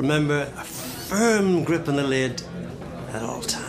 Remember, a firm grip on the lid at all times.